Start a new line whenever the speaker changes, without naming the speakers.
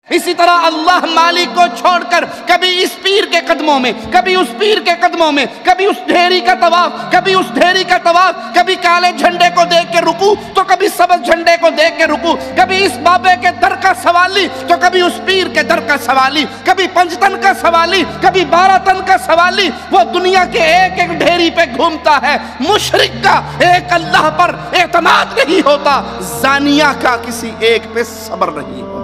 इसी तरह अल्लाह मालिक को छोड़कर कभी इस पीर के कदमों में, कभी उस पीर के कदमों में, कभी उस ढेरी का तवाफ, कभी उस ढेरी का तवाफ, कभी काले झंडे को देख के रुकू तो कभी सबज झंडे को देख के रुकू, कभी इस बाबे के दर का सवाली तो कभी उस पीर के दर का सवाली, कभी 5 तन का सवाली, कभी 12 तन का सवाली। वो दुनिया के एक एक ढेरी पे घूमता है। मुशरिक का एक अल्लाह पर एतमाद नहीं होता, जानिया का किसी एक पे सब्र नहीं होता।